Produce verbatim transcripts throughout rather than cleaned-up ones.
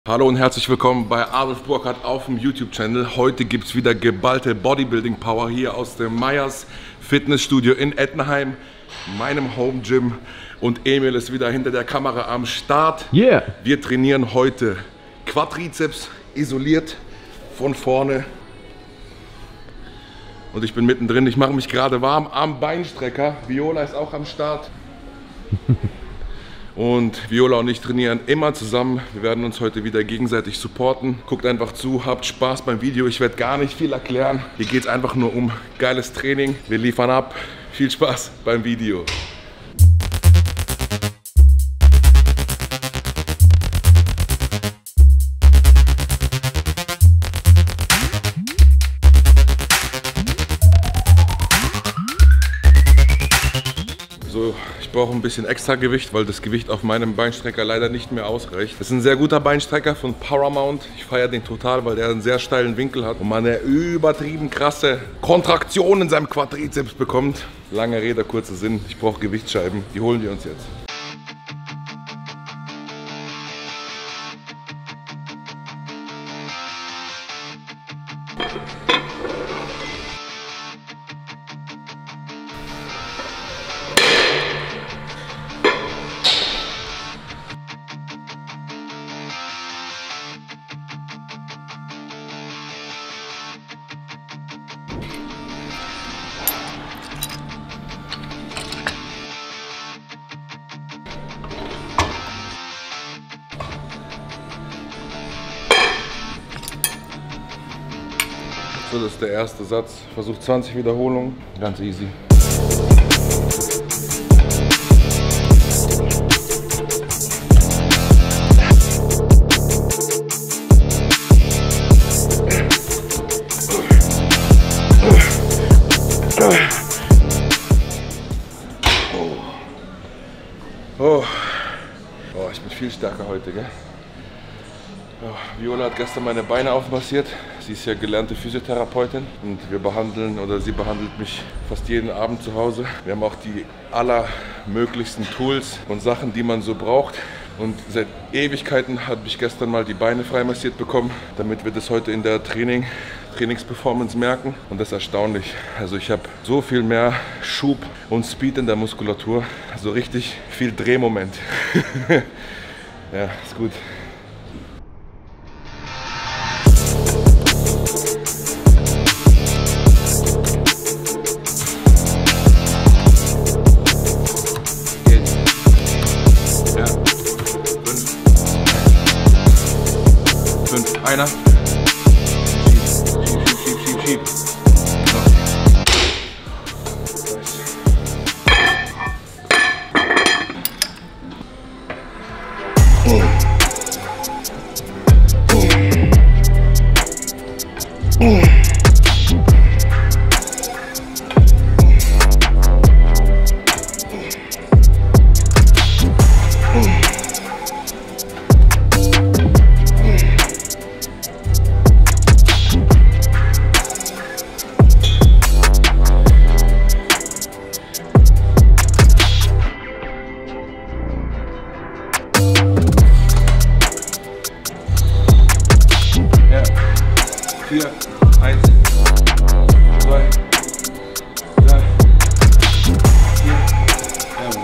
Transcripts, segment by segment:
Hallo und herzlich willkommen bei Adolf Burkhardt auf dem YouTube-Channel. Heute gibt es wieder geballte Bodybuilding-Power hier aus dem Meyers Fitnessstudio in Ettenheim, meinem Home-Gym. Und Emil ist wieder hinter der Kamera am Start. Yeah. Wir trainieren heute Quadrizeps isoliert von vorne. Und ich bin mittendrin. Ich mache mich gerade warm am Beinstrecker. Viola ist auch am Start. Und Viola und ich trainieren immer zusammen. Wir werden uns heute wieder gegenseitig supporten. Guckt einfach zu, habt Spaß beim Video. Ich werde gar nicht viel erklären. Hier geht es einfach nur um geiles Training. Wir liefern ab. Viel Spaß beim Video. So, ich brauche ein bisschen extra Gewicht, weil das Gewicht auf meinem Beinstrecker leider nicht mehr ausreicht. Das ist ein sehr guter Beinstrecker von Paramount. Ich feiere den total, weil der einen sehr steilen Winkel hat und man eine übertrieben krasse Kontraktion in seinem Quadrizeps bekommt. Lange Rede, kurzer Sinn. Ich brauche Gewichtsscheiben. Die holen wir uns jetzt. So, das ist der erste Satz. Versuch zwanzig Wiederholungen. Ganz easy. Oh. Oh, ich bin viel stärker heute, gell? Oh, Viola hat gestern meine Beine aufmassiert. Sie ist ja gelernte Physiotherapeutin und wir behandeln oder sie behandelt mich fast jeden Abend zu Hause. Wir haben auch die allermöglichsten Tools und Sachen, die man so braucht. Und seit Ewigkeiten habe ich gestern mal die Beine freimassiert bekommen, damit wir das heute in der Training, Trainingsperformance merken. Und das ist erstaunlich. Also ich habe so viel mehr Schub und Speed in der Muskulatur. So richtig viel Drehmoment. Ja, ist gut. Einer. Schieb, schieb, schieb, schieb, schieb. Oh. Oh. Oh. vier, eins, zwei, drei, vier, jawohl.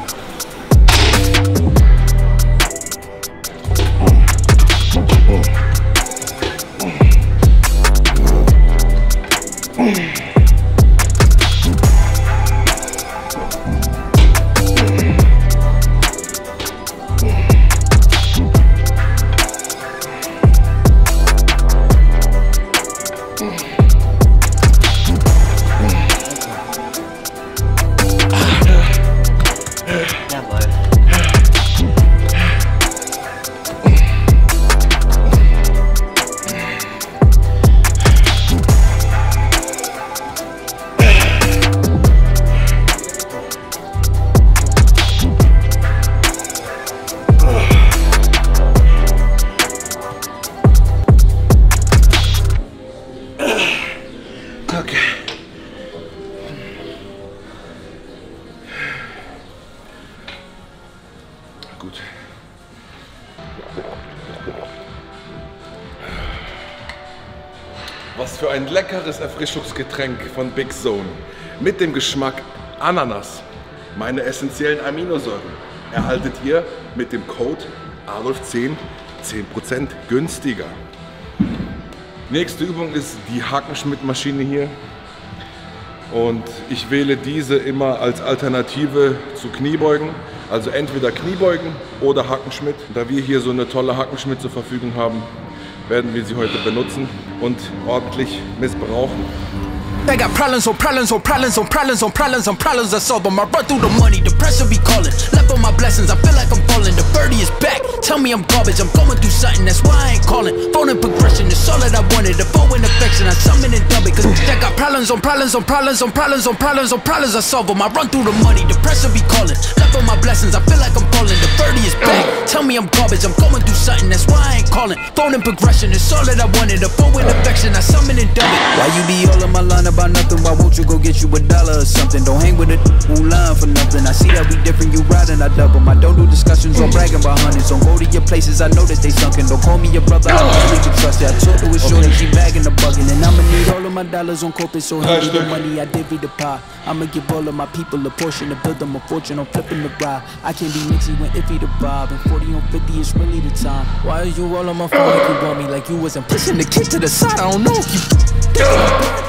Was für ein leckeres Erfrischungsgetränk von Big Zone. Mit dem Geschmack Ananas. Meine essentiellen Aminosäuren erhaltet ihr mit dem Code Adolf zehn zehn Prozent günstiger. Nächste Übung ist die Hackenschmidt-Maschine hier. Und ich wähle diese immer als Alternative zu Kniebeugen. Also entweder Kniebeugen oder Hackenschmidt. Da wir hier so eine tolle Hackenschmidt zur Verfügung haben, werden wir sie heute benutzen und ordentlich missbrauchen. They got problems on problems on problems on problems on problems on problems I solve them. I run through the money, the pressure be calling. Left on my blessings, I feel like I'm falling. The birdie is back, tell me I'm garbage. I'm going through something, that's why I ain't calling. Phone and progression, it's all that I wanted. The phone and affection, I summon and dub it. Cause they got problems on problems on problems on problems on problems on problems I solve them. I run through the money, the pressure be calling. Left on my blessings, I feel like I'm falling. The birdie is back, tell me I'm garbage. I'm going through something, that's why I ain't calling. Phone and progression, it's all that I wanted. The phone and affection, I summon and dub it. Why you be all in my line about nothing? Why won't you go get you a dollar or something? Don't hang with it, who lying for nothing. I see that we different, you riding, I double. I don't do discussions or bragging about hundreds. Don't go to your places, I know that they sunken. Don't call me your brother, I don't really can trust it. I talk to a shorty, she bagging the bugging. And I'ma need all of my dollars on corporate, so heavy the money, I divvy the pie. I'ma give all of my people a portion to build them a fortune on flipping the ride. I can't be mixy when iffy the bob. And forty on fifty is really the time. Why are you all on my phone like you want me? Like you wasn't pushing the kid to the side, I don't know if you...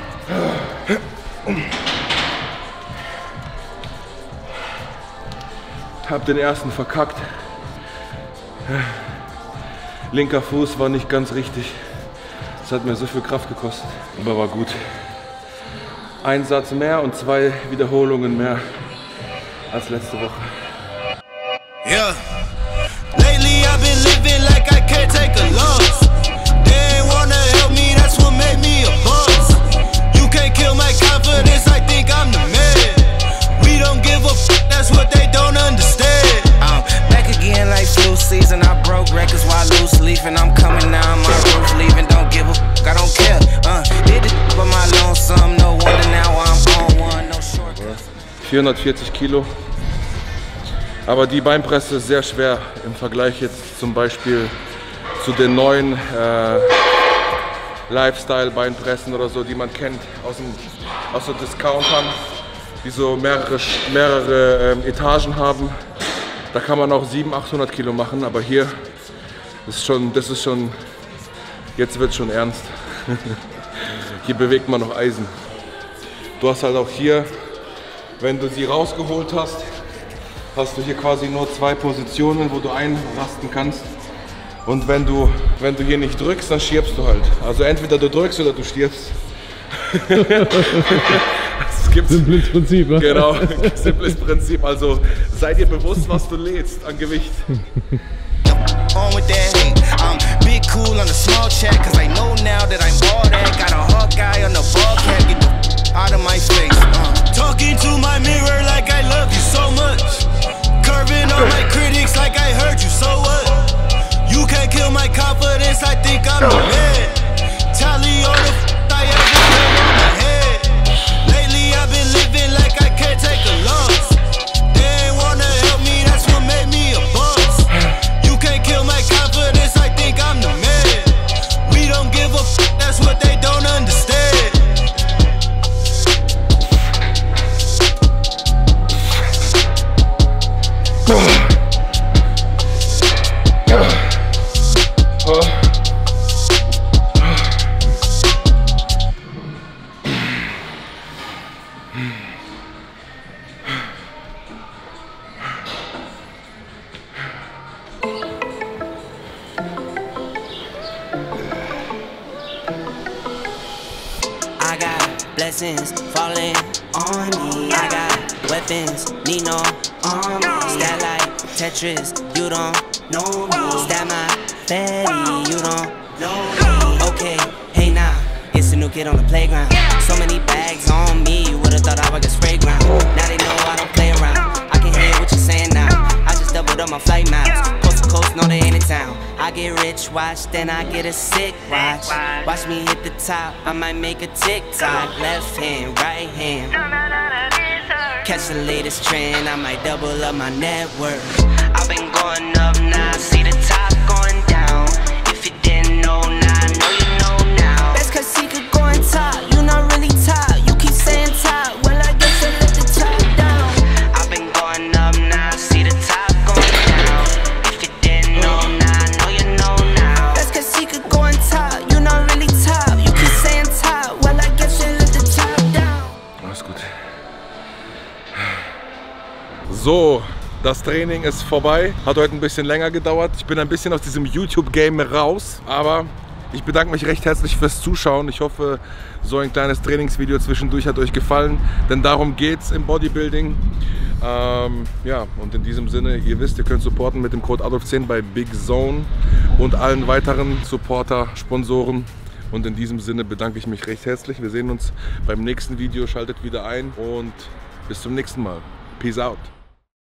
Hab den ersten verkackt. Linker Fuß war nicht ganz richtig. Das hat mir so viel Kraft gekostet, aber war gut. Ein Satz mehr und zwei Wiederholungen mehr als letzte Woche. Yeah. Lately I've been living like I can't take a loss. They ain't wanna help me, that's what made me a boss. You can't kill my confidence, I think I'm the man. We don't give a f, that's what they don't understand. I'm back again like flu season. I broke records while loose leafing. I'm coming down, my roof leaving. Don't give a f, I don't care. Uh, did it for my lonesome, no wonder now I'm on one, no shortcuts. vierhundertvierzig Kilo. Aber die Beinpresse ist sehr schwer im Vergleich jetzt zum Beispiel zu den neuen äh, Lifestyle-Beinpressen oder so, die man kennt aus dem aus den Discountern, die so mehrere, mehrere ähm, Etagen haben. Da kann man auch siebenhundert, achthundert Kilo machen, aber hier ist schon, das ist schon, jetzt wird es schon ernst. Hier bewegt man noch Eisen. Du hast halt auch hier, wenn du sie rausgeholt hast, hast du hier quasi nur zwei Positionen, wo du einrasten kannst. Und wenn du, wenn du hier nicht drückst, dann stirbst du halt. Also entweder du drückst oder du stirbst. Es gibt simples Prinzip, ne? Genau, simples Prinzip. Also sei dir bewusst, was du lädst an Gewicht. On with that hate. I'm big cool on the small chat, cause I know now that I'm all that. Got a hawk guy on the ball cap, get the out of my face. Uh, talking to my mirror like I love you so much. Curving on my critics like I heard you, so what? You can't kill my confidence, I think I'm the man. Tally all the f I ever done on my head. Lately I've been living like I can't take a loss. They ain't wanna help me, that's what made me a boss. You can't kill my confidence, I think I'm the man. We don't give a f, that's what they don't understand. I got blessings falling on me. I got weapons, need no armor. Stat like Tetris, you don't know me. Stat my fatty, you don't know me. Okay, hey now, it's a new kid on the playground. So many bags on me, you would've thought I was a spray ground. Now they know I don't play around. I can hear what you're saying now. I just doubled up my flight miles. Coast to coast, no they ain't in town. I get rich, watch, then I get a sick watch. Watch me hit the top, I might make a TikTok. Left hand, right hand. Catch the latest trend, I might double up my net worth. I've been going up, now I see the top going down. If you didn't know, now I know you know now. That's cause he So, das Training ist vorbei. Hat heute ein bisschen länger gedauert. Ich bin ein bisschen aus diesem YouTube-Game raus, aber ich bedanke mich recht herzlich fürs Zuschauen. Ich hoffe, so ein kleines Trainingsvideo zwischendurch hat euch gefallen, denn darum geht es im Bodybuilding. Ähm, ja, und in diesem Sinne, ihr wisst, ihr könnt supporten mit dem Code Adolf zehn bei Big Zone und allen weiteren Supporter, Sponsoren. Und in diesem Sinne bedanke ich mich recht herzlich. Wir sehen uns beim nächsten Video. Schaltet wieder ein und bis zum nächsten Mal. Peace out.